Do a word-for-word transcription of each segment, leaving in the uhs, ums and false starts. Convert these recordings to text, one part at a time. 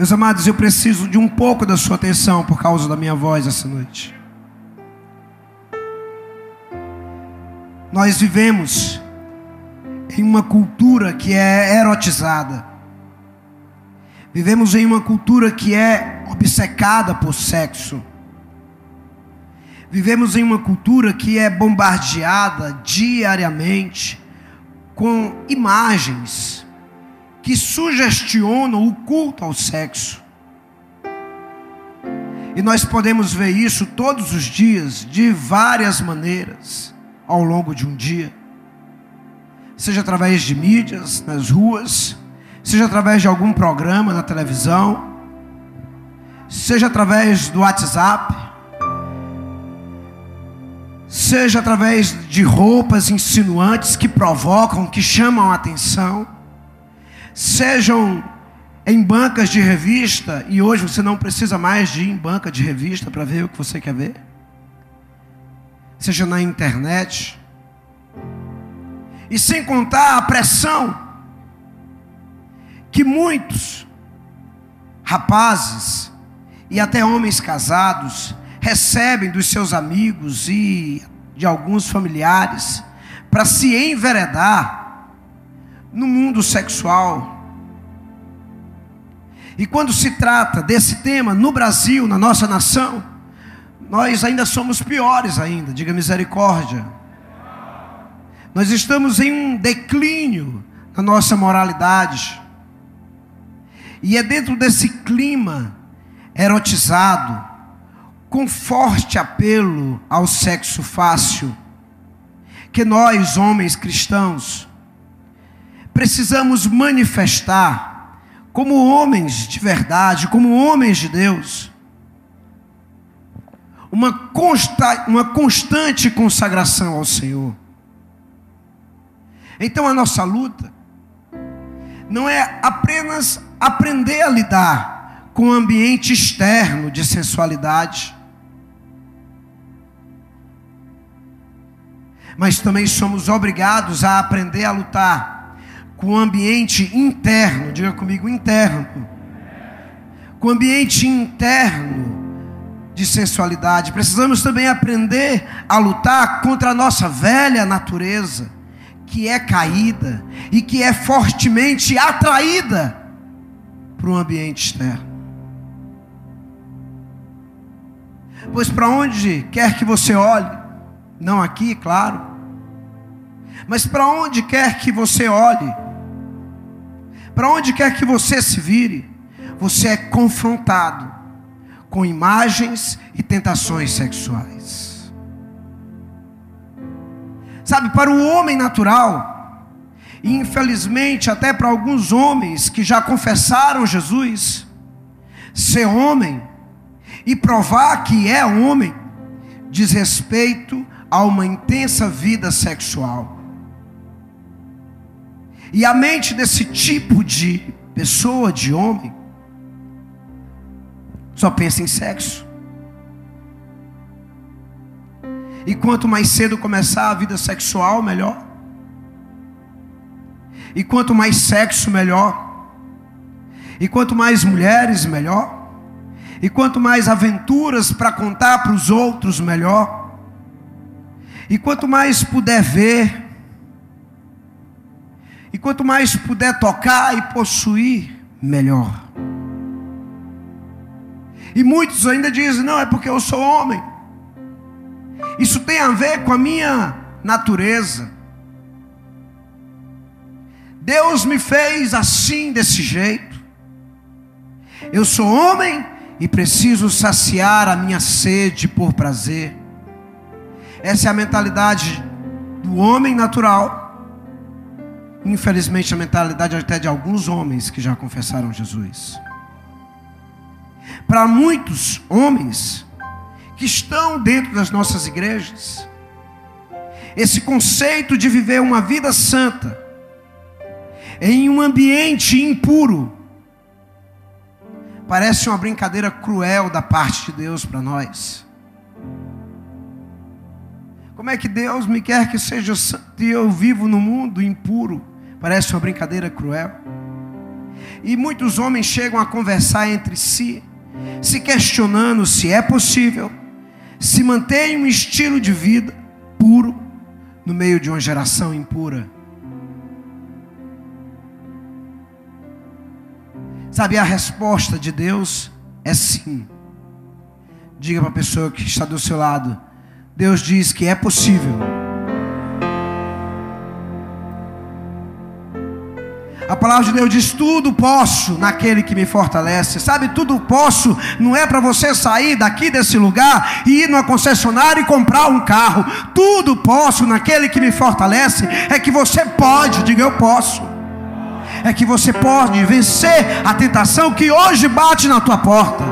Meus amados, eu preciso de um pouco da sua atenção por causa da minha voz essa noite. Nós vivemos em uma cultura que é erotizada. Vivemos em uma cultura que é obcecada por sexo. Vivemos em uma cultura que é bombardeada diariamente com imagens que sugestionam o culto ao sexo. E nós podemos ver isso todos os dias, de várias maneiras, ao longo de um dia. Seja através de mídias, nas ruas, seja através de algum programa na televisão, seja através do WhatsApp, seja através de roupas insinuantes que provocam, que chamam a atenção, sejam em bancas de revista, e hoje você não precisa mais de ir em banca de revista para ver o que você quer ver, seja na internet, e sem contar a pressão que muitos rapazes e até homens casados recebem dos seus amigos e de alguns familiares para se enveredar no mundo sexual. E quando se trata desse tema no Brasil, na nossa nação, nós ainda somos piores ainda, diga misericórdia. Nós estamos em um declínio na nossa moralidade. E é dentro desse clima erotizado, com forte apelo ao sexo fácil, que nós, homens cristãos, precisamos manifestar, como homens de verdade, como homens de Deus, uma, consta, uma constante consagração ao Senhor. Então a nossa luta não é apenas aprender a lidar com o ambiente externo de sensualidade, mas também somos obrigados a aprender a lutar com o ambiente interno, diga comigo, interno, com o ambiente interno de sensualidade. Precisamos também aprender a lutar contra a nossa velha natureza, que é caída e que é fortemente atraída para um ambiente externo. Pois para onde quer que você olhe, não aqui, claro, mas para onde quer que você olhe, para onde quer que você se vire, você é confrontado com imagens e tentações sexuais. Sabe, para o homem natural, e infelizmente até para alguns homens que já confessaram Jesus, ser homem e provar que é homem diz respeito a uma intensa vida sexual. E a mente desse tipo de pessoa, de homem, só pensa em sexo. E quanto mais cedo começar a vida sexual, melhor. E quanto mais sexo, melhor. E quanto mais mulheres, melhor. E quanto mais aventuras para contar para os outros, melhor. E quanto mais puder ver, e quanto mais puder tocar e possuir, melhor. E muitos ainda dizem, não, é porque eu sou homem. Isso tem a ver com a minha natureza. Deus me fez assim, desse jeito. Eu sou homem e preciso saciar a minha sede por prazer. Essa é a mentalidade do homem natural. Infelizmente a mentalidade até de alguns homens que já confessaram Jesus. Para muitos homens que estão dentro das nossas igrejas, esse conceito de viver uma vida santa em um ambiente impuro parece uma brincadeira cruel da parte de Deus para nós. Como é que Deus me quer que seja santo e eu vivo no mundo impuro? Parece uma brincadeira cruel. E muitos homens chegam a conversar entre si, se questionando se é possível se manter um estilo de vida puro no meio de uma geração impura. Sabe, a resposta de Deus é sim. Diga para a pessoa que está do seu lado: Deus diz que é possível. A palavra de Deus diz: tudo posso naquele que me fortalece. Sabe, tudo posso não é para você sair daqui desse lugar e ir numa concessionária e comprar um carro. Tudo posso naquele que me fortalece. É que você pode, diga eu posso. É que você pode vencer a tentação que hoje bate na tua porta.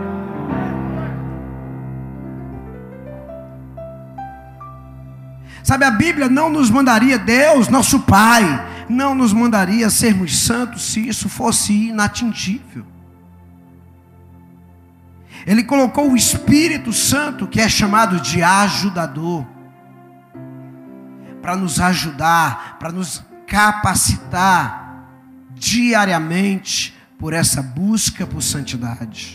Sabe, a Bíblia não nos mandaria, Deus, nosso Pai, não nos mandaria sermos santos se isso fosse inatingível. Ele colocou o Espírito Santo, que é chamado de ajudador, para nos ajudar, para nos capacitar diariamente por essa busca por santidade.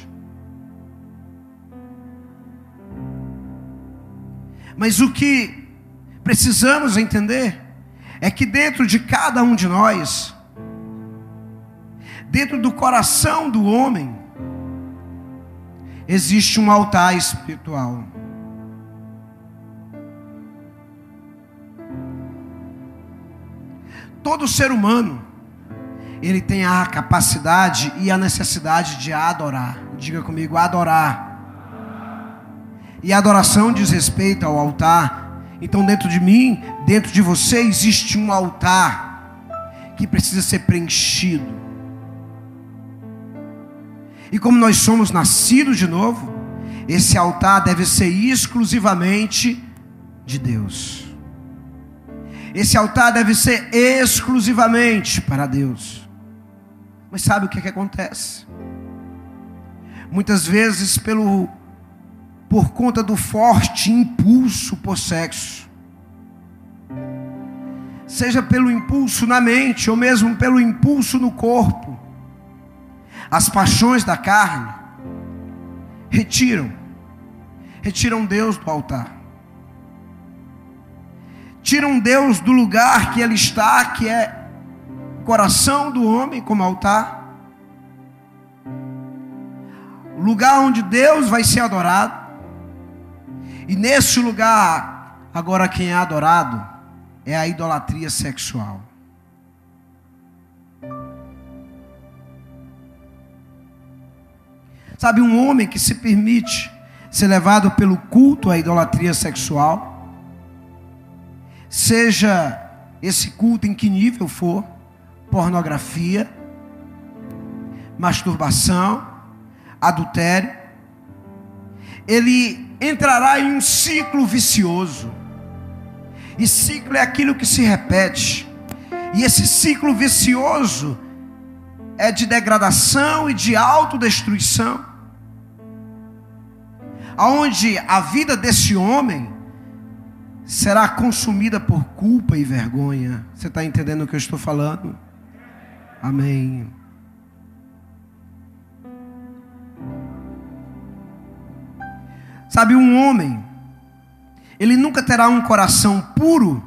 Mas o que precisamos entender é que dentro de cada um de nós, dentro do coração do homem, existe um altar espiritual. Todo ser humano, ele tem a capacidade e a necessidade de adorar. Diga comigo, adorar. E a adoração diz respeito ao altar. Então dentro de mim, dentro de você, existe um altar que precisa ser preenchido. E como nós somos nascidos de novo, esse altar deve ser exclusivamente de Deus. Esse altar deve ser exclusivamente para Deus. Mas sabe o que, que acontece? Muitas vezes pelo, por conta do forte impulso por sexo, seja pelo impulso na mente ou mesmo pelo impulso no corpo, as paixões da carne retiram, retiram Deus do altar. Tiram Deus do lugar que Ele está, que é o coração do homem como altar. O lugar onde Deus vai ser adorado. E nesse lugar, agora quem é adorado é a idolatria sexual. Sabe, um homem que se permite ser levado pelo culto à idolatria sexual, seja esse culto em que nível for, pornografia, masturbação, adultério, ele entrará em um ciclo vicioso. E ciclo é aquilo que se repete. E esse ciclo vicioso é de degradação e de autodestruição, aonde a vida desse homem será consumida por culpa e vergonha. Você está entendendo o que eu estou falando? Amém. Sabe, um homem, ele nunca terá um coração puro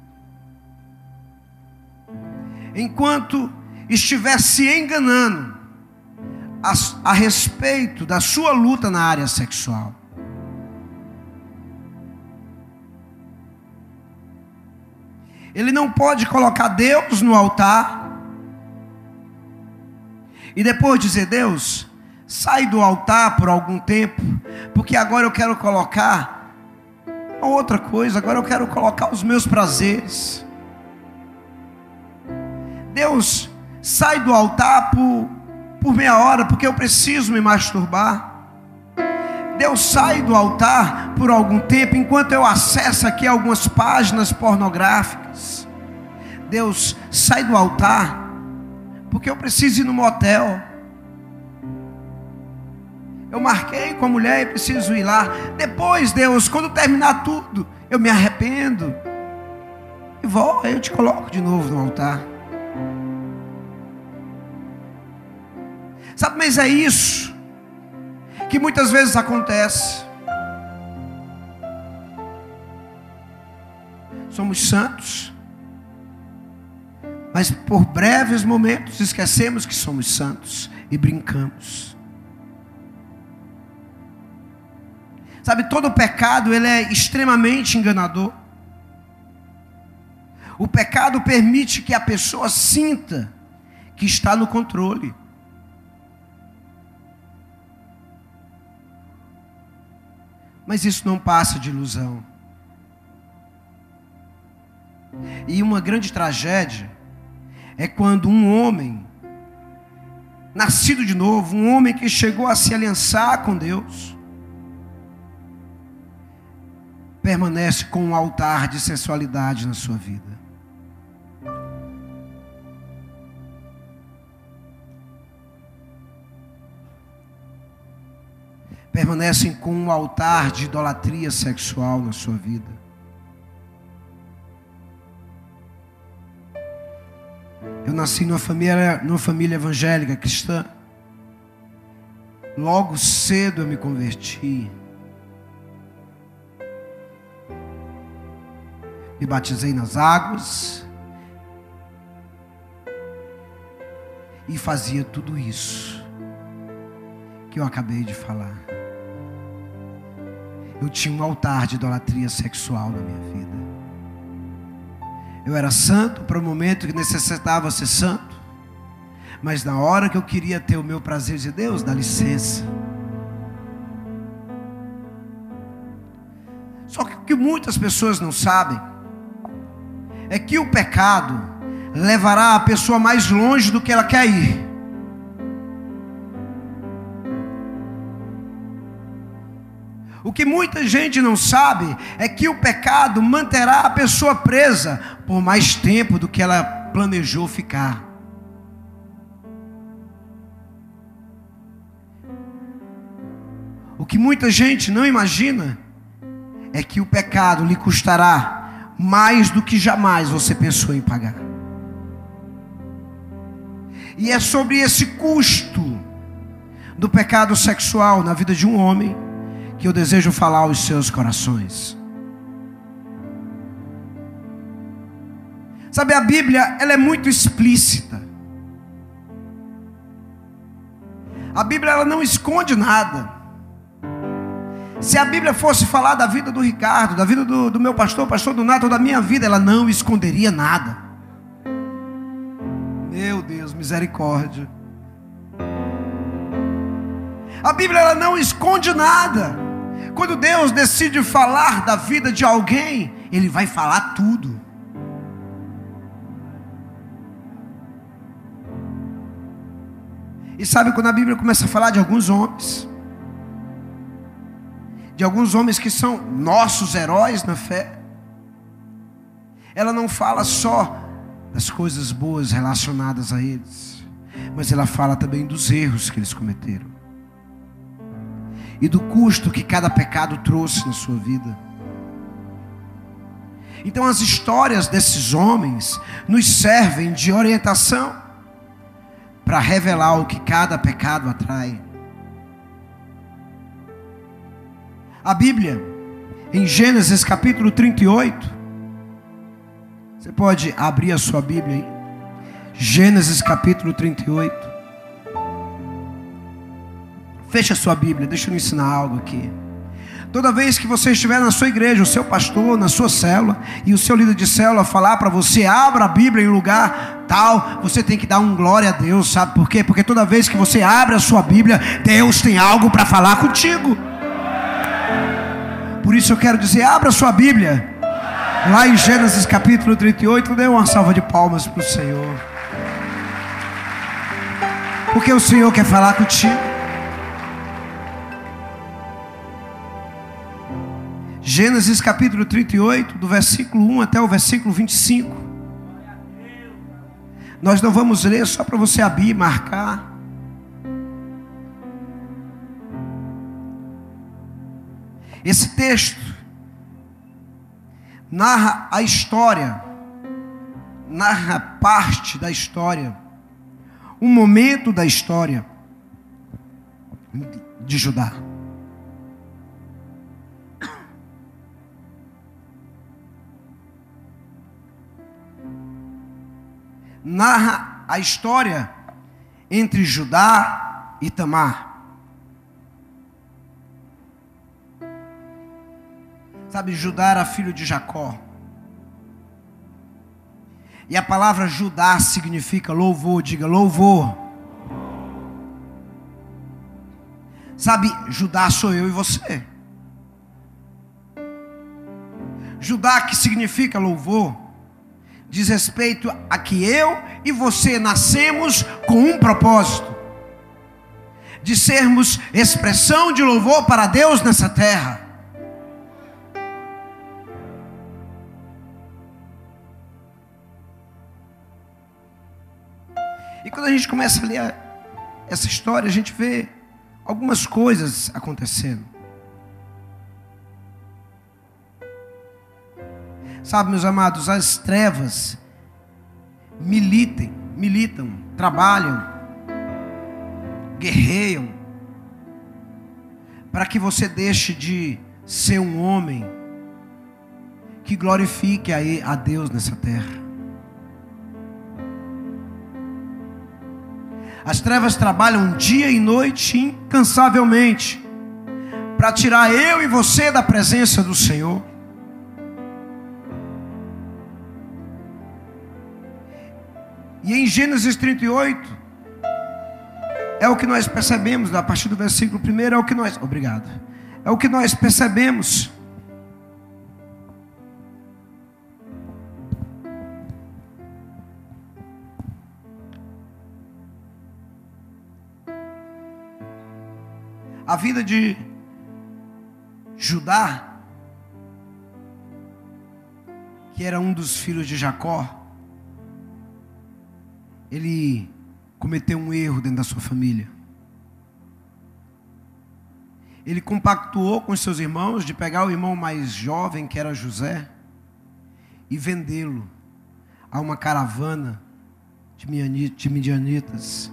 enquanto estiver se enganando a, a respeito da sua luta na área sexual. Ele não pode colocar Deus no altar e depois dizer: Deus, sai do altar por algum tempo, porque agora eu quero colocar uma outra coisa, agora eu quero colocar os meus prazeres. Deus, sai do altar por, por meia hora, porque eu preciso me masturbar. Deus, sai do altar por algum tempo, enquanto eu acesso aqui algumas páginas pornográficas. Deus, sai do altar, porque eu preciso ir no motel. Eu marquei com a mulher e preciso ir lá. Depois, Deus, quando terminar tudo, eu me arrependo e vou, aí eu te coloco de novo no altar. Mas é isso que muitas vezes acontece. Somos santos, mas por breves momentos esquecemos que somos santos e brincamos. Sabe, todo pecado ele é extremamente enganador. O pecado permite que a pessoa sinta que está no controle. Mas isso não passa de ilusão. E uma grande tragédia é quando um homem, nascido de novo, um homem que chegou a se aliançar com Deus, permanece com um altar de sensualidade na sua vida. Permanecem com um altar de idolatria sexual na sua vida. Eu nasci numa família, numa família evangélica cristã. Logo cedo eu me converti. Me batizei nas águas. E fazia tudo isso que eu acabei de falar. Eu tinha um altar de idolatria sexual na minha vida. Eu era santo para o momento que necessitava ser santo. Mas na hora que eu queria ter o meu prazer de Deus, dá licença. Só que o que muitas pessoas não sabem é que o pecado levará a pessoa mais longe do que ela quer ir. O que muita gente não sabe é que o pecado manterá a pessoa presa por mais tempo do que ela planejou ficar. O que muita gente não imagina é que o pecado lhe custará mais do que jamais você pensou em pagar. E é sobre esse custo do pecado sexual na vida de um homem que eu desejo falar aos seus corações. Sabe, a Bíblia, ela é muito explícita. A Bíblia, ela não esconde nada. Se a Bíblia fosse falar da vida do Ricardo, da vida do, do meu pastor, pastor do Nato, da minha vida, ela não esconderia nada. Meu Deus, misericórdia. A Bíblia, ela não esconde nada. Quando Deus decide falar da vida de alguém, Ele vai falar tudo. E sabe quando a Bíblia começa a falar de alguns homens, de alguns homens que são nossos heróis na fé, ela não fala só das coisas boas relacionadas a eles, mas ela fala também dos erros que eles cometeram e do custo que cada pecado trouxe na sua vida. Então as histórias desses homens nos servem de orientação para revelar o que cada pecado atrai. A Bíblia, em Gênesis capítulo trinta e oito, você pode abrir a sua Bíblia aí, Gênesis capítulo trinta e oito. Fecha a sua Bíblia, deixa eu lhe ensinar algo aqui. Toda vez que você estiver na sua igreja, o seu pastor, na sua célula, e o seu líder de célula falar para você, abra a Bíblia em lugar tal, você tem que dar um glória a Deus, sabe por quê? Porque toda vez que você abre a sua Bíblia, Deus tem algo para falar contigo. Por isso eu quero dizer, abra a sua Bíblia, lá em Gênesis capítulo trinta e oito, dê uma salva de palmas para o Senhor. Porque o Senhor quer falar contigo. Gênesis capítulo trinta e oito, do versículo um até o versículo vinte e cinco. Nós não vamos ler, só para você abrir e marcar. Esse texto narra a história, narra parte da história, um momento da história, de Judá. Narra a história entre Judá e Tamar. Sabe, Judá era filho de Jacó. E a palavra Judá significa louvor, diga louvor. Sabe, Judá sou eu e você. Judá, que significa louvor, diz respeito a que eu e você nascemos com um propósito: de sermos expressão de louvor para Deus nessa terra. E quando a gente começa a ler essa história, a gente vê algumas coisas acontecendo. Sabe, meus amados, as trevas militam, militam, trabalham, guerreiam, para que você deixe de ser um homem que glorifique a Deus nessa terra. As trevas trabalham dia e noite incansavelmente para tirar eu e você da presença do Senhor. E em Gênesis trinta e oito, é o que nós percebemos, a partir do versículo primeiro, é o que nós, obrigado, é o que nós percebemos. A vida de Judá, que era um dos filhos de Jacó, ele cometeu um erro dentro da sua família. Ele compactuou com os seus irmãos de pegar o irmão mais jovem, que era José, e vendê-lo a uma caravana de midianitas.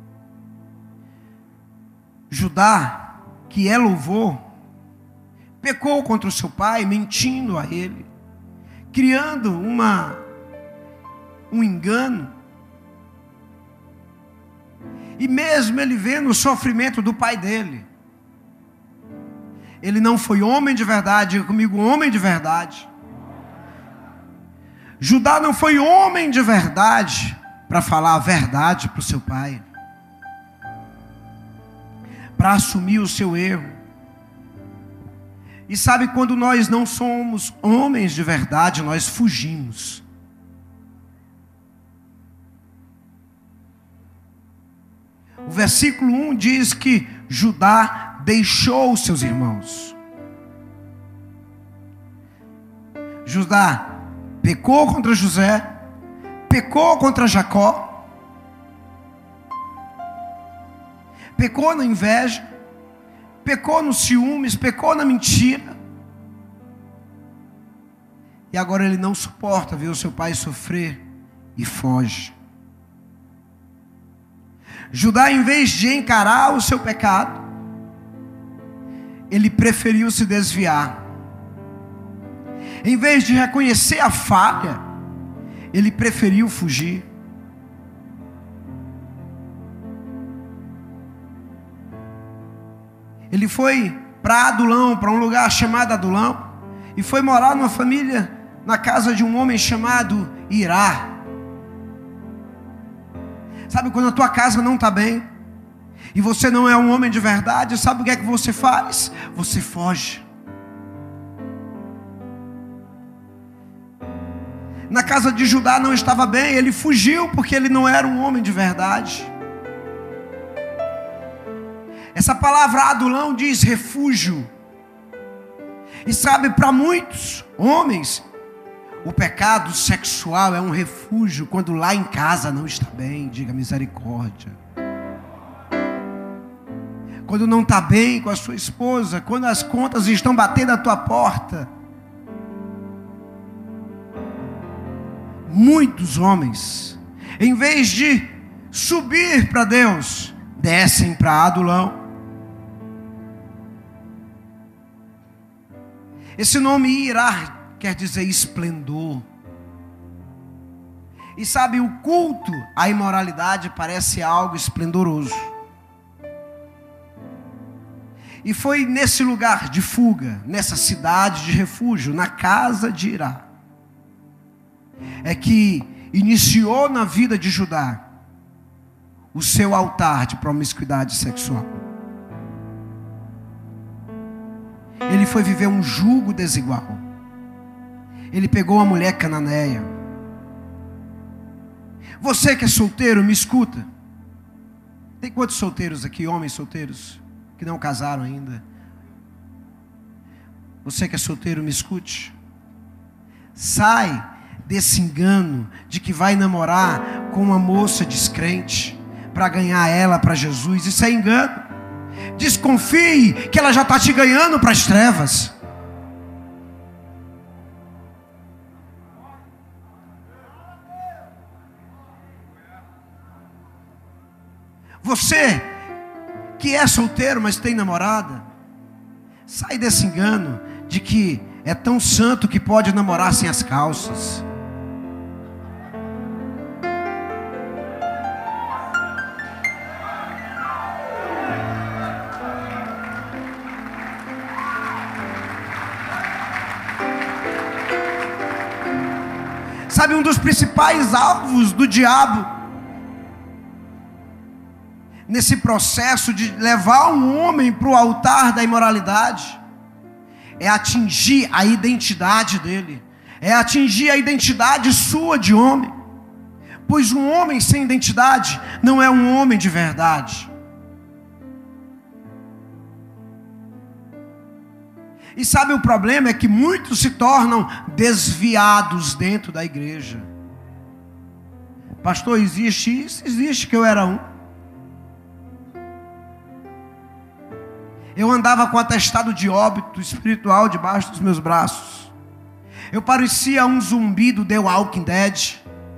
Judá, que é louvor, pecou contra o seu pai, mentindo a ele, criando uma, um engano. E mesmo ele vendo o sofrimento do pai dele, ele não foi homem de verdade. Diga comigo, homem de verdade. Judá não foi homem de verdade para falar a verdade para o seu pai, para assumir o seu erro. E sabe, quando nós não somos homens de verdade, nós fugimos. O versículo um diz que Judá deixou os seus irmãos. Judá pecou contra José, pecou contra Jacó, pecou na inveja, pecou nos ciúmes, pecou na mentira. E agora ele não suporta ver o seu pai sofrer e foge. Judá, em vez de encarar o seu pecado, ele preferiu se desviar. Em vez de reconhecer a falha, ele preferiu fugir. Ele foi para Adulão, para um lugar chamado Adulão, e foi morar numa família, na casa de um homem chamado Irá. Sabe, quando a tua casa não está bem, e você não é um homem de verdade, sabe o que é que você faz? Você foge. Na casa de Judá não estava bem, ele fugiu porque ele não era um homem de verdade. Essa palavra Adulão diz refúgio. E sabe, para muitos homens, o pecado sexual é um refúgio quando lá em casa não está bem. Diga misericórdia. Quando não está bem com a sua esposa, quando as contas estão batendo à tua porta. Muitos homens, em vez de subir para Deus, descem para Adulão. Esse nome Irá quer dizer esplendor. E sabe, o culto à imoralidade parece algo esplendoroso. E foi nesse lugar de fuga, nessa cidade de refúgio, na casa de Irá, é que iniciou na vida de Judá o seu altar de promiscuidade sexual. Ele foi viver um jugo desigual. Ele pegou uma mulher cananeia. Você que é solteiro, me escuta. Tem quantos solteiros aqui, homens solteiros, que não casaram ainda? Você que é solteiro, me escute. Sai desse engano de que vai namorar com uma moça descrente para ganhar ela para Jesus. Isso é engano. Desconfie que ela já está te ganhando para as trevas. Você que é solteiro, mas tem namorada, sai desse engano de que é tão santo que pode namorar sem as calças. Sabe, um dos principais alvos do diabo nesse processo de levar um homem para o altar da imoralidade é atingir a identidade dele, é atingir a identidade sua de homem, pois um homem sem identidade não é um homem de verdade. E sabe, o problema é que muitos se tornam desviados dentro da igreja. Pastor, existe isso? Existe, que eu era um. Eu andava com atestado de óbito espiritual debaixo dos meus braços. Eu parecia um zumbi do The Walking Dead.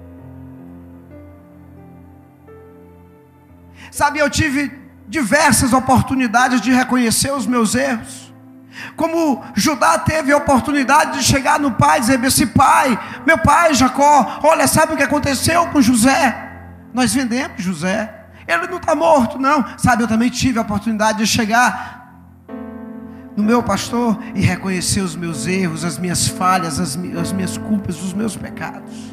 Sabe, eu tive diversas oportunidades de reconhecer os meus erros. Como Judá teve a oportunidade de chegar no pai e dizer: esse pai, meu pai Jacó, olha, sabe o que aconteceu com José? Nós vendemos José, ele não está morto não. Sabe, eu também tive a oportunidade de chegar no meu pastor e reconhecer os meus erros, as minhas falhas, as, as minhas culpas, os meus pecados.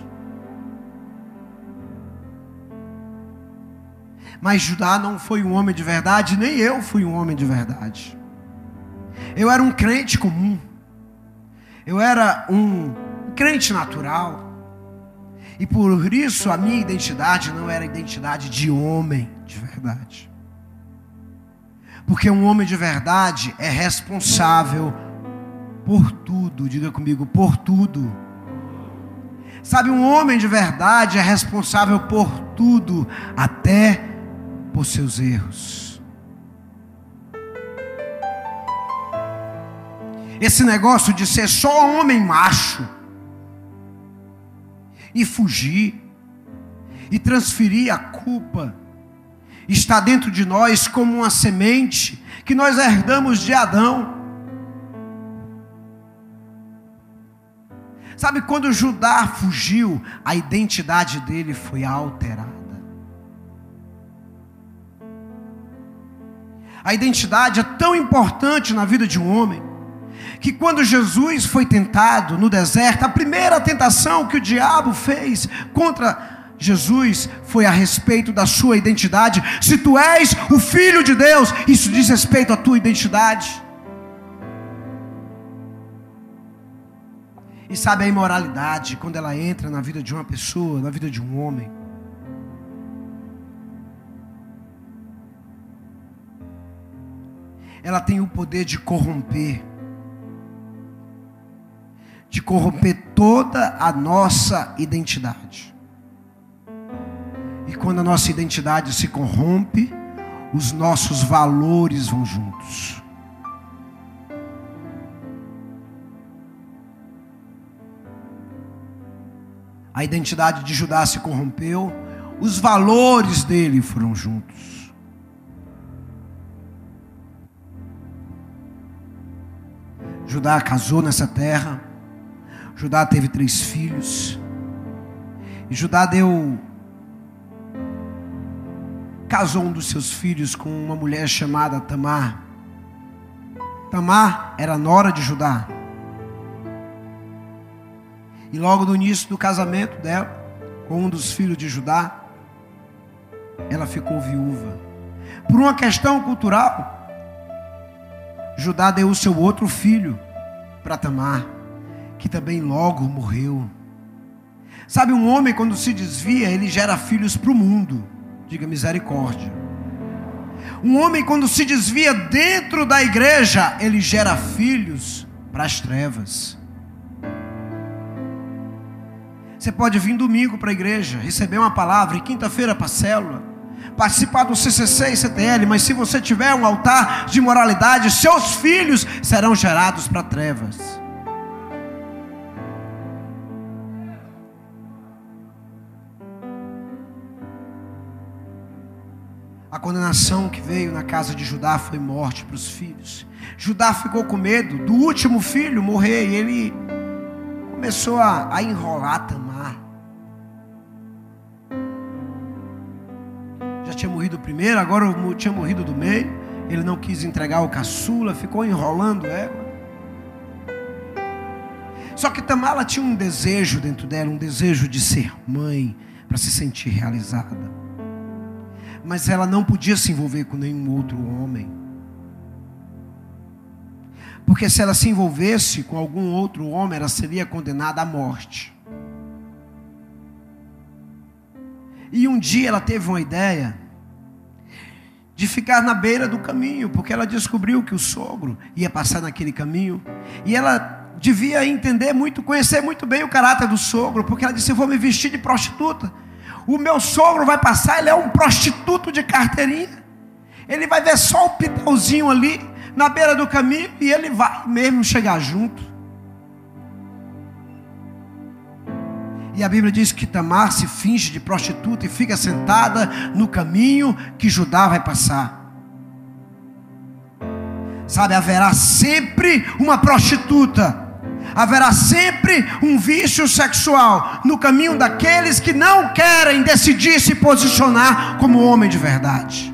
Mas Judá não foi um homem de verdade, nem eu fui um homem de verdade. Eu era um crente comum. Eu era um crente natural. E por isso a minha identidade não era a identidade de homem de verdade. Porque um homem de verdade é responsável por tudo. Diga comigo, por tudo. Sabe, um homem de verdade é responsável por tudo, até por seus erros. Esse negócio de ser só homem macho e fugir e transferir a culpa está dentro de nós como uma semente que nós herdamos de Adão. Sabe, quando Judá fugiu, a identidade dele foi alterada. A identidade é tão importante na vida de um homem que quando Jesus foi tentado no deserto, a primeira tentação que o diabo fez contra Jesus foi a respeito da sua identidade. Se tu és o Filho de Deus, isso diz respeito à tua identidade. E sabe, a imoralidade, quando ela entra na vida de uma pessoa, na vida de um homem, ela tem o poder de corromper, de corromper toda a nossa identidade. E quando a nossa identidade se corrompe, os nossos valores vão juntos. A identidade de Judá se corrompeu, os valores dele foram juntos. Judá casou nessa terra. Judá teve três filhos. E Judá deu... casou um dos seus filhos com uma mulher chamada Tamar. Tamar era nora de Judá. E logo no início do casamento dela, com um dos filhos de Judá, ela ficou viúva. Por uma questão cultural, Judá deu o seu outro filho para Tamar, que também logo morreu. Sabe, um homem quando se desvia, ele gera filhos para o mundo. Diga misericórdia. Um homem quando se desvia dentro da igreja, ele gera filhos para as trevas. Você pode vir domingo para a igreja, receber uma palavra, e quinta-feira para a célula, participar do C C C e C T L, mas se você tiver um altar de moralidade, seus filhos serão gerados para trevas. A condenação que veio na casa de Judá foi morte para os filhos. Judá ficou com medo do último filho morrer, e ele começou a, a enrolar Tamar. Já tinha morrido o primeiro, agora tinha morrido do meio. Ele não quis entregar o caçula, ficou enrolando ela. Só que Tamar, ela tinha um desejo dentro dela, um desejo de ser mãe, para se sentir realizada. Mas ela não podia se envolver com nenhum outro homem. Porque se ela se envolvesse com algum outro homem, ela seria condenada à morte. E um dia ela teve uma ideia de ficar na beira do caminho, porque ela descobriu que o sogro ia passar naquele caminho. E ela devia entender muito, conhecer muito bem o caráter do sogro, porque ela disse: eu vou me vestir de prostituta. O meu sogro vai passar, ele é um prostituto de carteirinha. Ele vai ver só o pitãozinho ali na beira do caminho e ele vai mesmo chegar junto. E a Bíblia diz que Tamar se finge de prostituta e fica sentada no caminho que Judá vai passar. Sabe, haverá sempre uma prostituta. Haverá sempre um vício sexual no caminho daqueles que não querem decidir se posicionar como homem de verdade.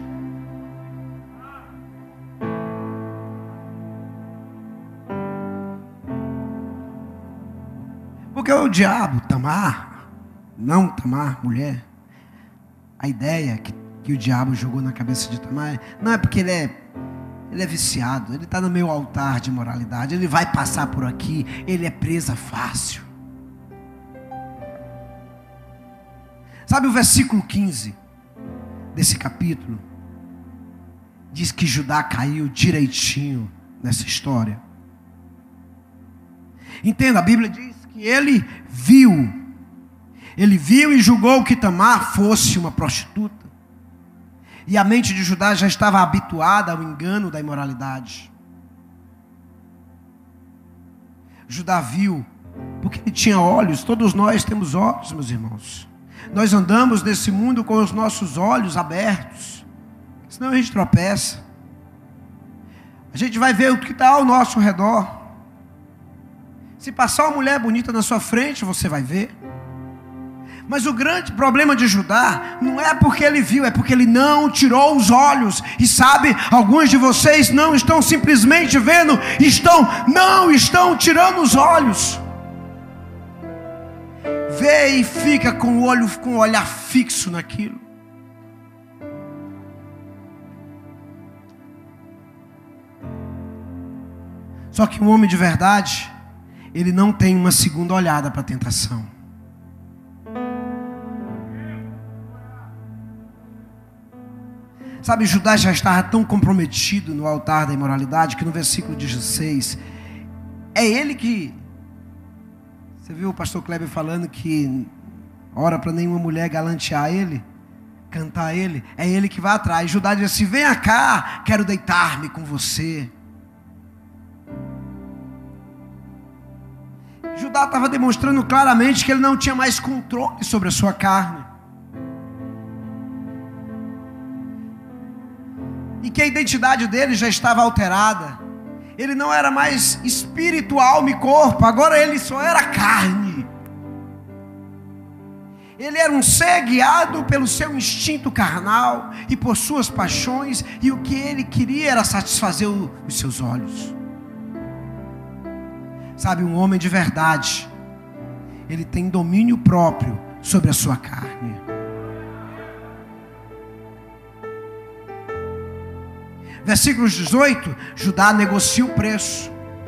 Porque o diabo, Tamar, não Tamar, mulher, a ideia que, que o diabo jogou na cabeça de Tamar, não é porque ele é Ele é viciado, ele está no meu altar de moralidade, ele vai passar por aqui, ele é presa fácil. Sabe o versículo quinze desse capítulo? Diz que Judá caiu direitinho nessa história. Entenda, a Bíblia diz que ele viu, ele viu e julgou que Tamar fosse uma prostituta. E a mente de Judá já estava habituada ao engano da imoralidade. Judá viu, porque ele tinha olhos. Todos nós temos olhos, meus irmãos. Nós andamos nesse mundo com os nossos olhos abertos, senão a gente tropeça. A gente vai ver o que está ao nosso redor. Se passar uma mulher bonita na sua frente, você vai ver. Mas o grande problema de Judá não é porque ele viu, é porque ele não tirou os olhos. E sabe, alguns de vocês não estão simplesmente vendo, estão, não estão tirando os olhos. Vê e fica com o olho, com o olhar fixo naquilo. Só que um homem de verdade, ele não tem uma segunda olhada para a tentação. Sabe, Judá já estava tão comprometido no altar da imoralidade que no versículo dezesseis, é ele que... Você viu o pastor Kleber falando que ora para nenhuma mulher galantear ele, cantar ele, é ele que vai atrás. Judá diz assim: venha cá, quero deitar-me com você. Judá estava demonstrando claramente que ele não tinha mais controle sobre a sua carne. E que a identidade dele já estava alterada. Ele não era mais espírito, alma e corpo, agora ele só era carne. Ele era um ser guiado pelo seu instinto carnal e por suas paixões, e o que ele queria era satisfazer o, os seus olhos. Sabe, um homem de verdade, ele tem domínio próprio sobre a sua carne. Versículo dezoito, Judá negocia o preço.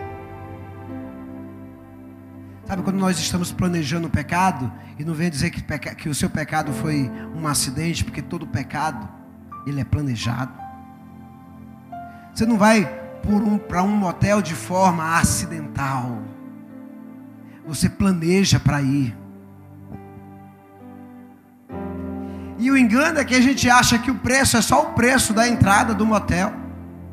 Sabe quando nós estamos planejando o pecado, e não vem dizer que, peca, que o seu pecado foi um acidente, porque todo pecado, ele é planejado. Você não vai um, para um motel de forma acidental. Você planeja para ir. E o engano é que a gente acha que o preço é só o preço da entrada do motel.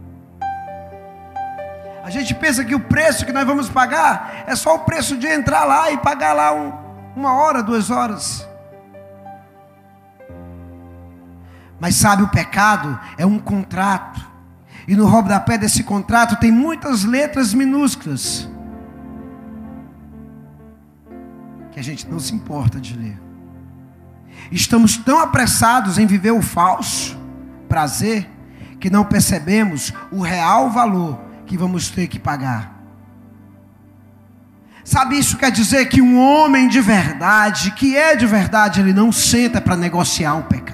A gente pensa que o preço que nós vamos pagar é só o preço de entrar lá e pagar lá um, uma hora, duas horas. Mas sabe, o pecado é um contrato. E no rodapé desse contrato tem muitas letras minúsculas que a gente não se importa de ler. Estamos tão apressados em viver o falso prazer que não percebemos o real valor que vamos ter que pagar. Sabe, isso quer dizer que um homem de verdade, que é de verdade, ele não senta para negociar o pecado.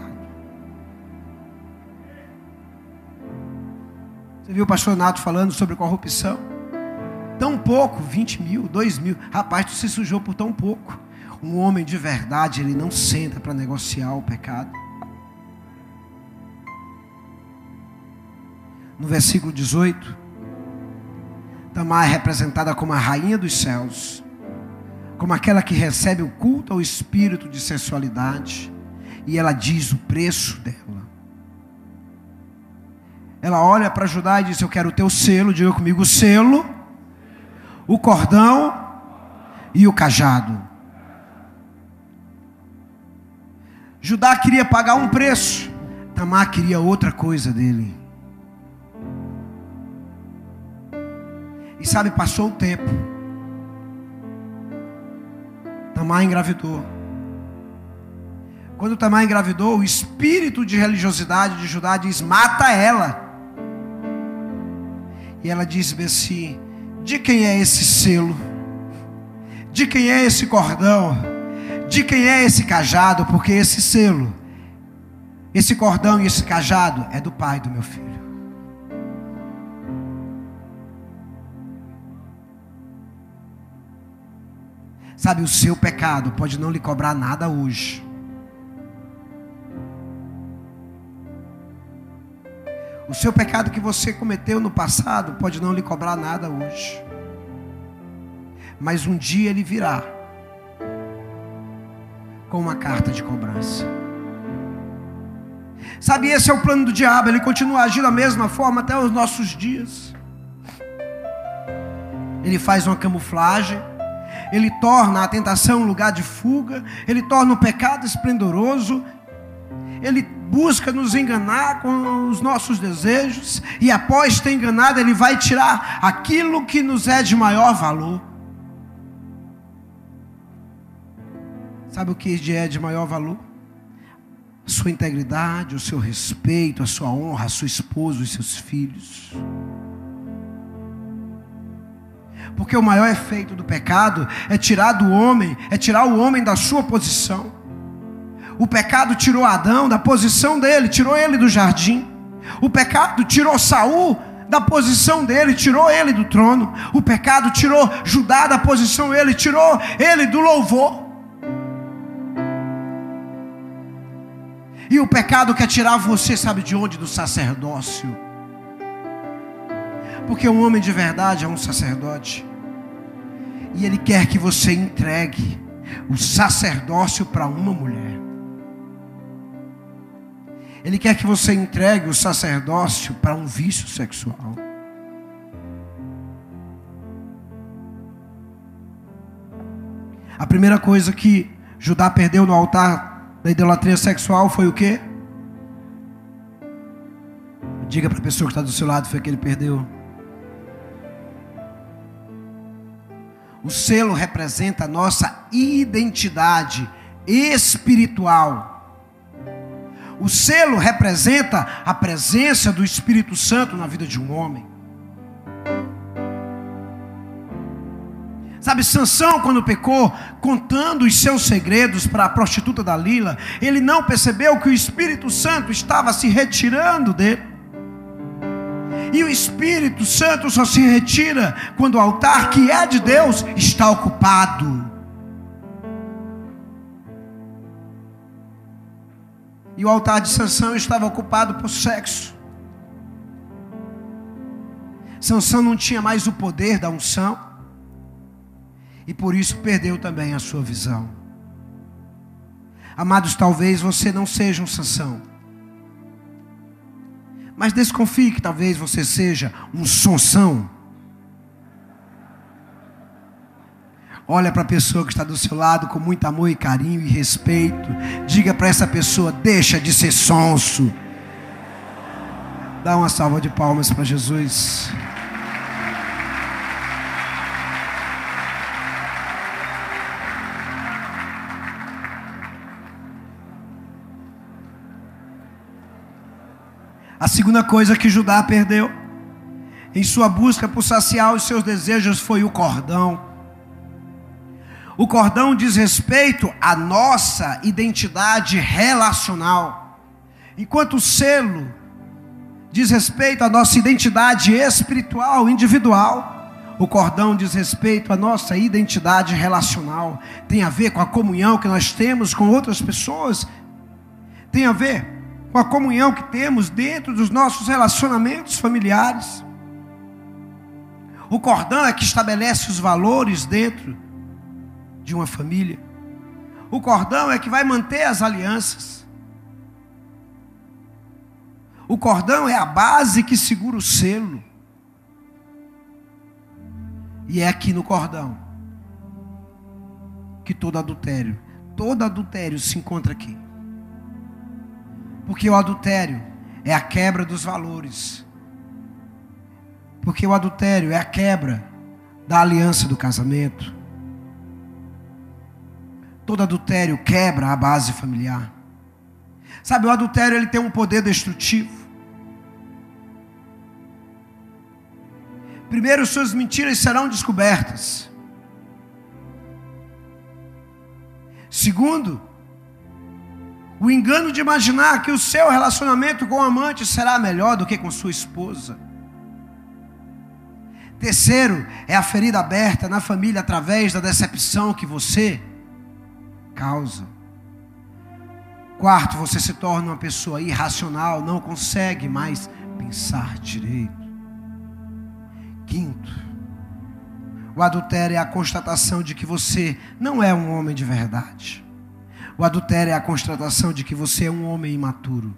Você viu o pastor Nato falando sobre corrupção? Tão pouco, vinte mil, dois mil. Rapaz, tu se sujou por tão pouco. Um homem de verdade, ele não senta para negociar o pecado. No versículo dezoito, Tamar é representada como a rainha dos céus, como aquela que recebe o culto ao espírito de sensualidade, e ela diz o preço dela. Ela olha para Judá e diz: eu quero o teu selo, diga comigo, o selo, o cordão e o cajado. Judá queria pagar um preço, Tamar queria outra coisa dele. E sabe, passou o tempo, Tamar engravidou. Quando Tamar engravidou, o espírito de religiosidade de Judá diz: mata ela. E ela diz assim: de quem é esse selo? De quem é esse cordão? De quem é esse cajado? Porque esse selo, esse cordão e esse cajado é do pai do meu filho. Sabe, o seu pecado pode não lhe cobrar nada hoje. O seu pecado que você cometeu no passado pode não lhe cobrar nada hoje. Mas um dia ele virá com uma carta de cobrança. Sabe, esse é o plano do diabo. Ele continua agindo da mesma forma até os nossos dias. Ele faz uma camuflagem. Ele torna a tentação um lugar de fuga. Ele torna o pecado esplendoroso. Ele busca nos enganar com os nossos desejos. E após ter enganado, ele vai tirar aquilo que nos é de maior valor. Sabe o que é de maior valor? A sua integridade, o seu respeito, a sua honra, a sua esposa, os seus filhos. Porque o maior efeito do pecado é tirar do homem, é tirar o homem da sua posição. O pecado tirou Adão da posição dele, tirou ele do jardim. O pecado tirou Saul da posição dele, tirou ele do trono. O pecado tirou Judá da posição dele, tirou ele do louvor. E o pecado quer tirar você, sabe de onde? Do sacerdócio. Porque um homem de verdade é um sacerdote. E ele quer que você entregue o sacerdócio para uma mulher. Ele quer que você entregue o sacerdócio para um vício sexual. A primeira coisa que Judá perdeu no altar da idolatria sexual foi o quê? Diga para a pessoa que está do seu lado, foi que ele perdeu. O selo representa a nossa identidade espiritual. O selo representa a presença do Espírito Santo na vida de um homem. Sabe, Sansão, quando pecou, contando os seus segredos para a prostituta Dalila, ele não percebeu que o Espírito Santo estava se retirando dele. E o Espírito Santo só se retira quando o altar que é de Deus está ocupado. E o altar de Sansão estava ocupado por sexo. Sansão não tinha mais o poder da unção. E por isso perdeu também a sua visão. Amados, talvez você não seja um Sansão. Mas desconfie que talvez você seja um Sonsão. Olha para a pessoa que está do seu lado com muito amor e carinho e respeito. Diga para essa pessoa: deixa de ser sonso. Dá uma salva de palmas para Jesus. A segunda coisa que Judá perdeu em sua busca por saciar os seus desejos foi o cordão. O cordão diz respeito à nossa identidade relacional, enquanto o selo diz respeito à nossa identidade espiritual, individual. O cordão diz respeito à nossa identidade relacional. Tem a ver com a comunhão que nós temos com outras pessoas. Tem a ver com a comunhão que temos dentro dos nossos relacionamentos familiares. O cordão é que estabelece os valores dentro de uma família. O cordão é que vai manter as alianças. O cordão é a base que segura o selo. E é aqui no cordão que todo adultério, todo adultério se encontra aqui. Porque o adultério é a quebra dos valores. Porque o adultério é a quebra da aliança do casamento. Todo adultério quebra a base familiar. Sabe, o adultério ele tem um poder destrutivo. Primeiro, suas mentiras serão descobertas. Segundo, o engano de imaginar que o seu relacionamento com o amante será melhor do que com sua esposa. Terceiro, é a ferida aberta na família através da decepção que você causa. Quarto, você se torna uma pessoa irracional, não consegue mais pensar direito. Quinto, o adultério é a constatação de que você não é um homem de verdade. O adultério é a constatação de que você é um homem imaturo.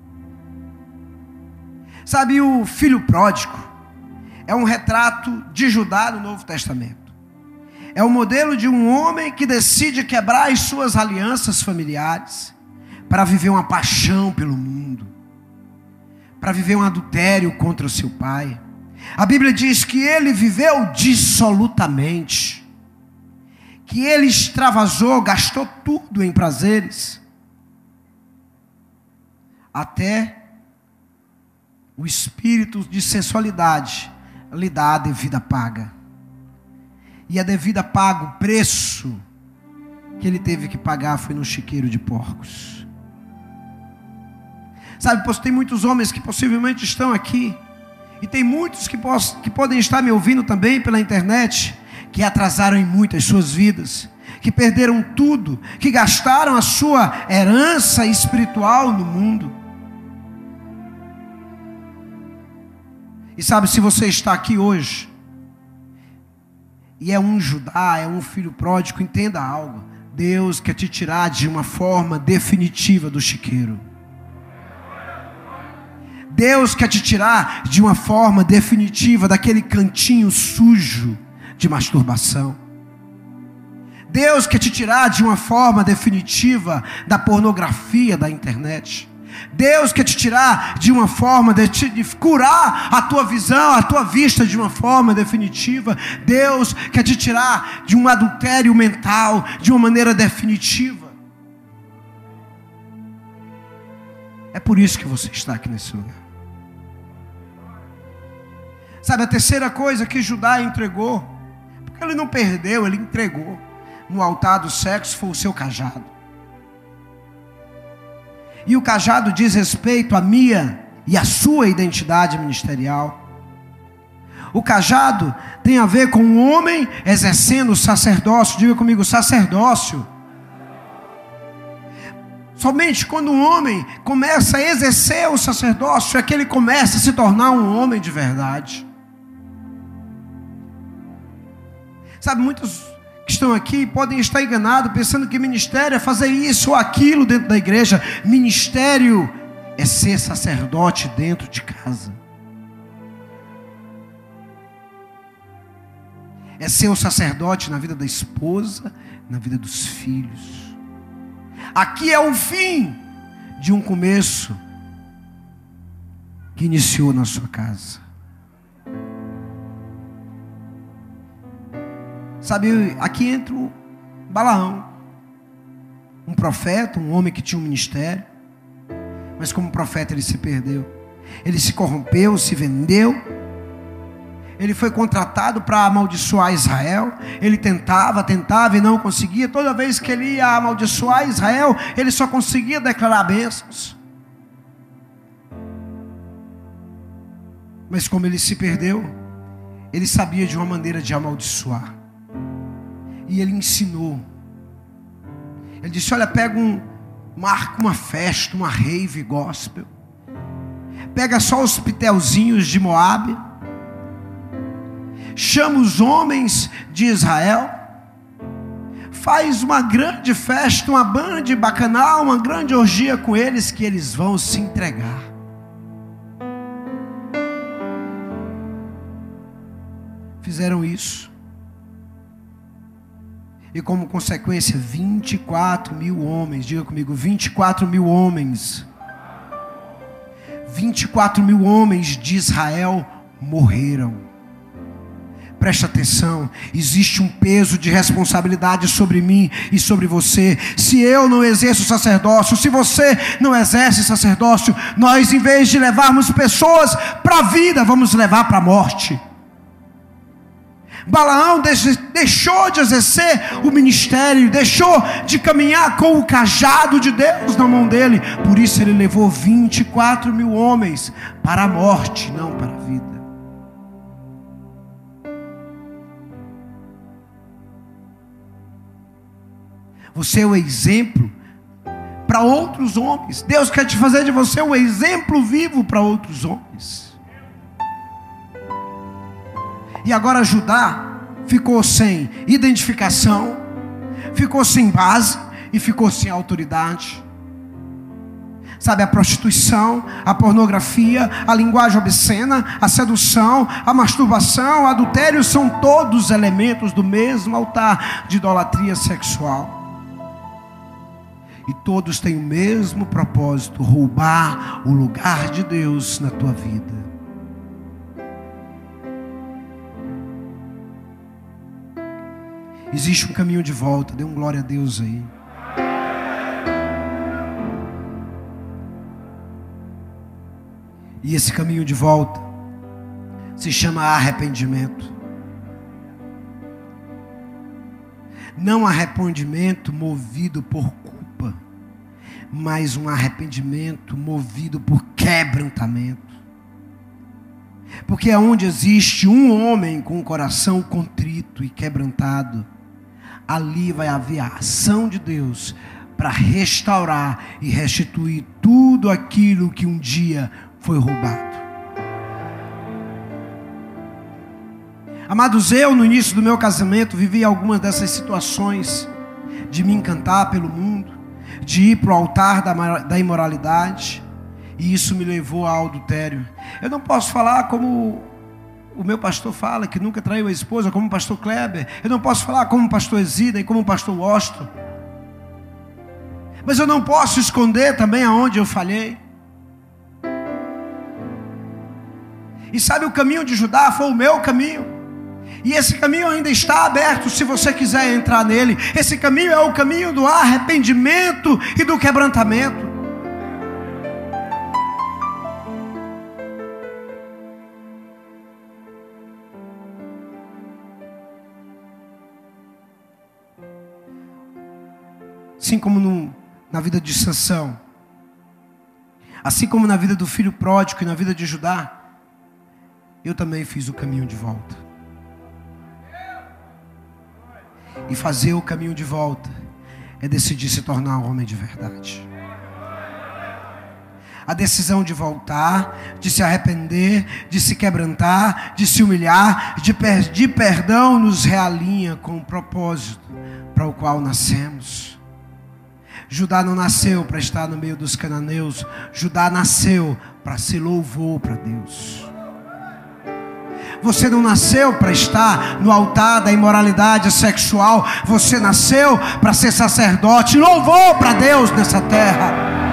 Sabe, o filho pródigo é um retrato de Judá no Novo Testamento. É o modelo de um homem que decide quebrar as suas alianças familiares para viver uma paixão pelo mundo, para viver um adultério contra o seu pai. A Bíblia diz que ele viveu dissolutamente, que ele extravasou, gastou tudo em prazeres, até o espírito de sensualidade lhe dá a devida paga. E a devida paga, o preço que ele teve que pagar foi no chiqueiro de porcos. Sabe, tem muitos homens que possivelmente estão aqui, e tem muitos que, poss- que podem estar me ouvindo também pela internet, que atrasaram em muito as suas vidas, que perderam tudo, que gastaram a sua herança espiritual no mundo. E sabe, se você está aqui hoje, e é um Judá, é um filho pródigo, entenda algo: Deus quer te tirar de uma forma definitiva do chiqueiro. Deus quer te tirar de uma forma definitiva daquele cantinho sujo de masturbação. Deus quer te tirar de uma forma definitiva da pornografia da internet. Deus quer te tirar de uma forma, de, te, de curar a tua visão, a tua vista de uma forma definitiva. Deus quer te tirar de um adultério mental, de uma maneira definitiva. É por isso que você está aqui nesse lugar. Sabe, a terceira coisa que Judá entregou, porque ele não perdeu, ele entregou no altar do sexo, foi o seu cajado. E o cajado diz respeito à minha e à sua identidade ministerial. O cajado tem a ver com o homem exercendo o sacerdócio. Diga comigo, sacerdócio. Somente quando um homem começa a exercer o sacerdócio é que ele começa a se tornar um homem de verdade. Sabe, muitos que estão aqui podem estar enganados, pensando que ministério é fazer isso ou aquilo dentro da igreja. Ministério é ser sacerdote dentro de casa. É ser o sacerdote na vida da esposa, na vida dos filhos. Aqui é o fim de um começo que iniciou na sua casa. Sabe, aqui entra o Balaão, um profeta, um homem que tinha um ministério, mas como profeta ele se perdeu, ele se corrompeu, se vendeu, ele foi contratado para amaldiçoar Israel. Ele tentava, tentava e não conseguia. Toda vez que ele ia amaldiçoar Israel, ele só conseguia declarar bênçãos. Mas como ele se perdeu, ele sabia de uma maneira de amaldiçoar. E ele ensinou. Ele disse, olha, pega um, marca uma festa, uma rave gospel. Pega só os pitelzinhos de Moabe. Chama os homens de Israel. Faz uma grande festa, uma banda bacanal, uma grande orgia com eles, que eles vão se entregar. Fizeram isso. E como consequência, vinte e quatro mil homens, diga comigo, vinte e quatro mil homens, vinte e quatro mil homens de Israel morreram. Preste atenção, existe um peso de responsabilidade sobre mim e sobre você. Se eu não exerço sacerdócio, se você não exerce sacerdócio, nós, em vez de levarmos pessoas para a vida, vamos levar para a morte. Balaão deixou de exercer o ministério, deixou de caminhar com o cajado de Deus na mão dele. Por isso ele levou vinte e quatro mil homens para a morte, não para a vida. Você é o exemplo para outros homens. Deus quer te fazer de você um exemplo vivo para outros homens. E agora Judá ficou sem identificação, ficou sem base e ficou sem autoridade. Sabe, a prostituição, a pornografia, a linguagem obscena, a sedução, a masturbação, o adultério são todos elementos do mesmo altar de idolatria sexual. E todos têm o mesmo propósito: roubar o lugar de Deus na tua vida. Existe um caminho de volta. Dê um glória a Deus aí. E esse caminho de volta se chama arrependimento. Não arrependimento movido por culpa, mas um arrependimento movido por quebrantamento. Porque aonde existe um homem com o coração contrito e quebrantado, ali vai haver a ação de Deus para restaurar e restituir tudo aquilo que um dia foi roubado. Amados, eu no início do meu casamento vivi algumas dessas situações de me encantar pelo mundo, de ir para o altar da, da imoralidade, e isso me levou ao adultério. Eu não posso falar como o meu pastor fala, que nunca traiu a esposa, como o pastor Kleber. Eu não posso falar como o pastor Zida e como o pastor Washington. Mas eu não posso esconder também aonde eu falhei. E sabe, o caminho de Judá foi o meu caminho. E esse caminho ainda está aberto se você quiser entrar nele. Esse caminho é o caminho do arrependimento e do quebrantamento. Assim como no, na vida de Sansão, assim como na vida do filho pródigo e na vida de Judá, eu também fiz o caminho de volta. E fazer o caminho de volta é decidir se tornar um homem de verdade. A decisão de voltar, de se arrepender, de se quebrantar, de se humilhar, de pedir perdão, nos realinha com o propósito para o qual nascemos. Judá não nasceu para estar no meio dos cananeus. Judá nasceu para ser louvor para Deus. Você não nasceu para estar no altar da imoralidade sexual. Você nasceu para ser sacerdote, louvor para Deus nessa terra.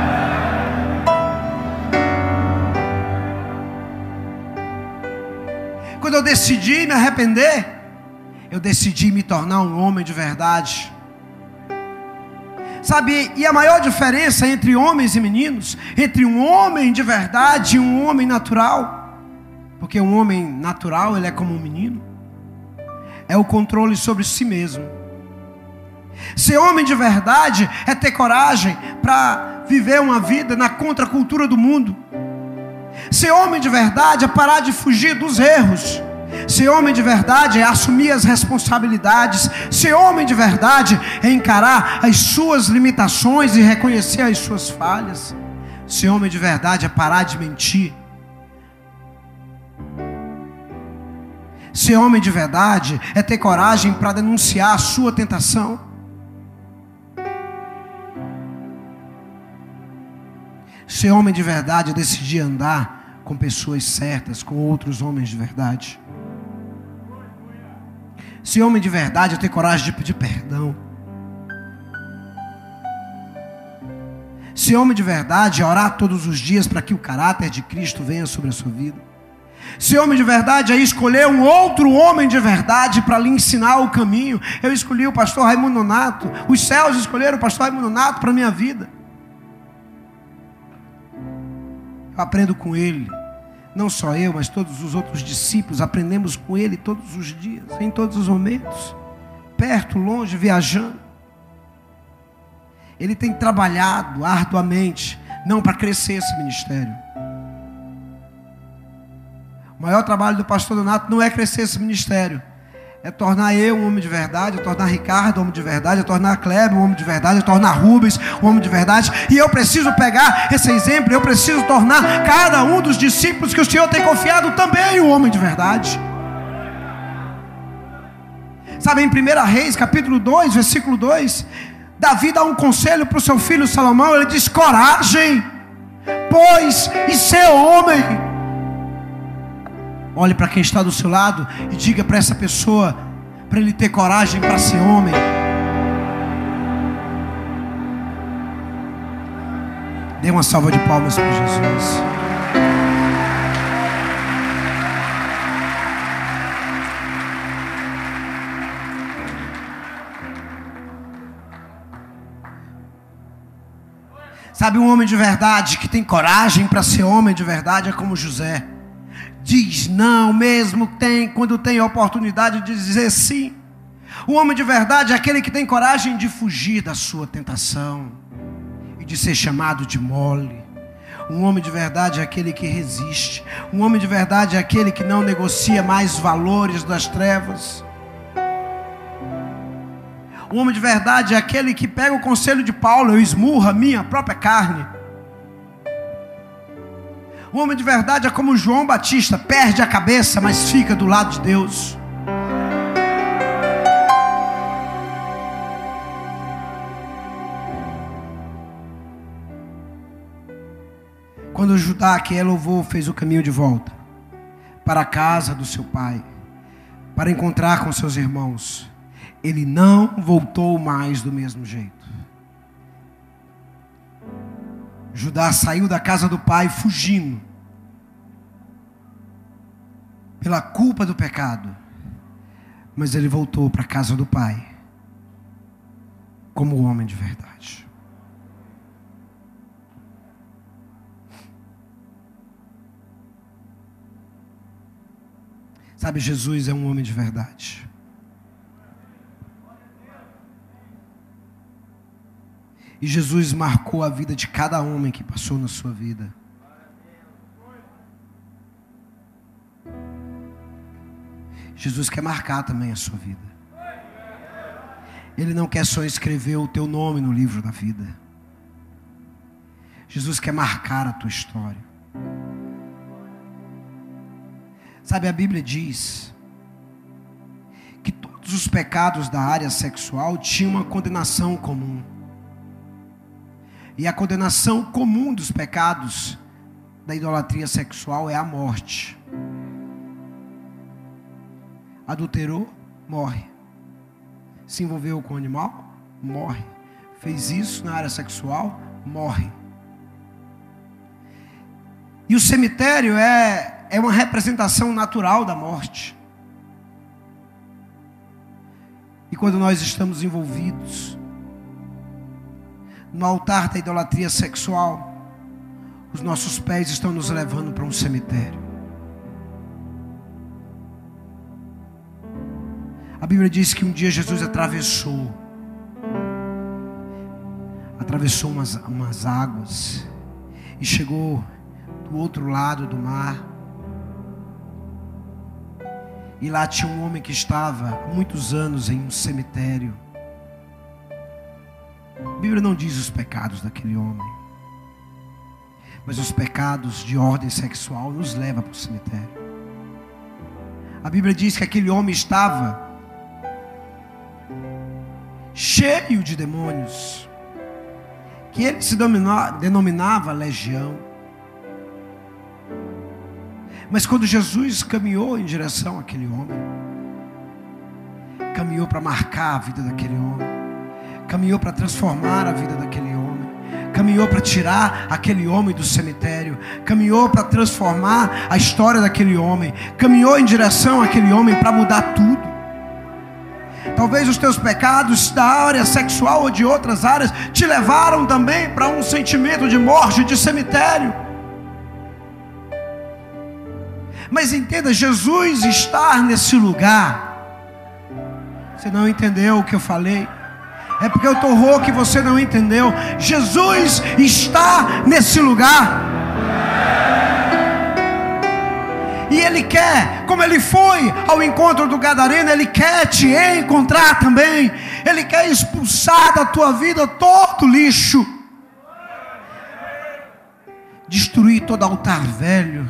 Quando eu decidi me arrepender, eu decidi me tornar um homem de verdade. Sabe, e a maior diferença entre homens e meninos, entre um homem de verdade e um homem natural, porque um homem natural, ele é como um menino, é o controle sobre si mesmo. Ser homem de verdade é ter coragem para viver uma vida na contracultura do mundo. Ser homem de verdade é parar de fugir dos erros. Ser homem de verdade é assumir as responsabilidades. Ser homem de verdade é encarar as suas limitações e reconhecer as suas falhas. Ser homem de verdade é parar de mentir. Ser homem de verdade é ter coragem para denunciar a sua tentação. Ser homem de verdade é decidir andar com pessoas certas, com outros homens de verdade. Ser homem de verdade é ter coragem de pedir perdão. Ser homem de verdade é orar todos os dias para que o caráter de Cristo venha sobre a sua vida. Ser homem de verdade é escolher um outro homem de verdade para lhe ensinar o caminho. Eu escolhi o pastor Raimundo Nonato. Os céus escolheram o pastor Raimundo Nonato para a minha vida. Eu aprendo com ele. Não só eu, mas todos os outros discípulos aprendemos com ele todos os dias, em todos os momentos, perto, longe, viajando. Ele tem trabalhado arduamente, não para crescer esse ministério. O maior trabalho do pastor Donato não é crescer esse ministério, é tornar eu um homem de verdade, é tornar Ricardo um homem de verdade, é tornar Kleber um homem de verdade, é tornar Rubens um homem de verdade. E eu preciso pegar esse exemplo, eu preciso tornar cada um dos discípulos que o Senhor tem confiado também um homem de verdade. Sabe, em primeira Reis, capítulo dois, versículo dois, Davi dá um conselho para o seu filho Salomão. Ele diz: coragem, pois, e ser homem. Olhe para quem está do seu lado e diga para essa pessoa, para ele ter coragem para ser homem. Dê uma salva de palmas para Jesus. Sabe, um homem de verdade que tem coragem para ser homem de verdade é como José. Diz não, mesmo tem, quando tem a oportunidade de dizer sim. O homem de verdade é aquele que tem coragem de fugir da sua tentação e de ser chamado de mole. Um homem de verdade é aquele que resiste. Um homem de verdade é aquele que não negocia mais valores das trevas. O homem de verdade é aquele que pega o conselho de Paulo: eu esmurro a minha própria carne. O homem de verdade é como João Batista, perde a cabeça, mas fica do lado de Deus. Quando Judá, que é louvor, fez o caminho de volta para a casa do seu pai, para encontrar com seus irmãos, ele não voltou mais do mesmo jeito. Judá saiu da casa do pai fugindo. pela culpa do pecado, mas ele voltou para a casa do Pai como homem de verdade. Sabe, Jesus é um homem de verdade. E Jesus marcou a vida de cada homem que passou na sua vida. Jesus quer marcar também a sua vida. Ele não quer só escrever o teu nome no livro da vida. Jesus quer marcar a tua história. Sabe, a Bíblia diz que todos os pecados da área sexual tinham uma condenação comum. E a condenação comum dos pecados da idolatria sexual é a morte. Adulterou, morre. Se envolveu com o animal, morre. Fez isso na área sexual, morre. E o cemitério é, é uma representação natural da morte. E quando nós estamos envolvidos no altar da idolatria sexual, os nossos pés estão nos levando para um cemitério. A Bíblia diz que um dia Jesus atravessou, atravessou umas, umas águas e chegou do outro lado do mar. E lá tinha um homem que estava há muitos anos em um cemitério. A Bíblia não diz os pecados daquele homem, mas os pecados de ordem sexual nos levam para o cemitério. A Bíblia diz que aquele homem estava cheio de demônios, que ele se dominou, denominava legião. Mas quando Jesus caminhou em direção àquele homem, caminhou para marcar a vida daquele homem, caminhou para transformar a vida daquele homem, caminhou para tirar aquele homem do cemitério, caminhou para transformar a história daquele homem, caminhou em direção àquele homem para mudar tudo. Talvez os teus pecados da área sexual ou de outras áreas te levaram também para um sentimento de morte, de cemitério. Mas entenda, Jesus estar nesse lugar. Você não entendeu o que eu falei? É porque eu estou rouco e você não entendeu. Jesus está nesse lugar. E Ele quer, como Ele foi ao encontro do Gadareno, Ele quer te encontrar também. Ele quer expulsar da tua vida todo lixo, destruir todo altar velho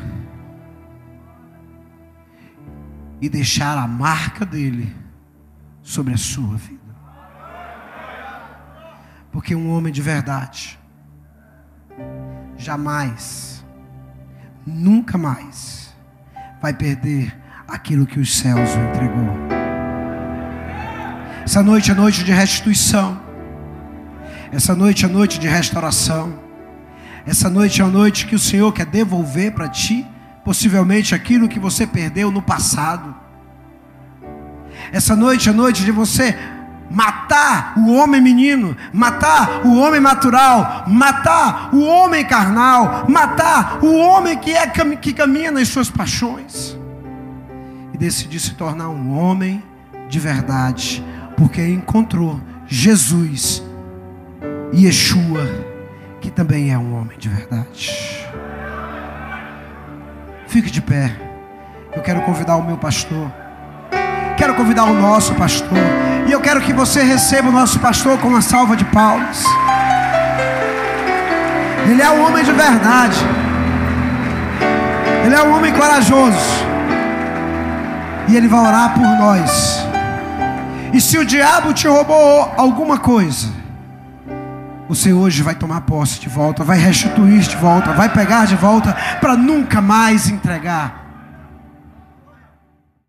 e deixar a marca dele sobre a sua vida. Porque um homem de verdade jamais, nunca mais vai perder aquilo que os céus o entregou. Essa noite é noite de restituição. Essa noite é noite de restauração. Essa noite é a noite que o Senhor quer devolver para ti, possivelmente aquilo que você perdeu no passado. Essa noite é noite de você matar o homem menino, matar o homem natural, matar o homem carnal, matar o homem que, é, que caminha nas suas paixões e decidir se tornar um homem de verdade, porque encontrou Jesus e Yeshua, que também é um homem de verdade. Fique de pé. Eu quero convidar o meu pastor, quero convidar o nosso pastor, e eu quero que você receba o nosso pastor com uma salva de palmas. Ele é um homem de verdade. Ele é um homem corajoso. E ele vai orar por nós. E se o diabo te roubou alguma coisa, você hoje vai tomar posse de volta, vai restituir de volta, vai pegar de volta, para nunca mais entregar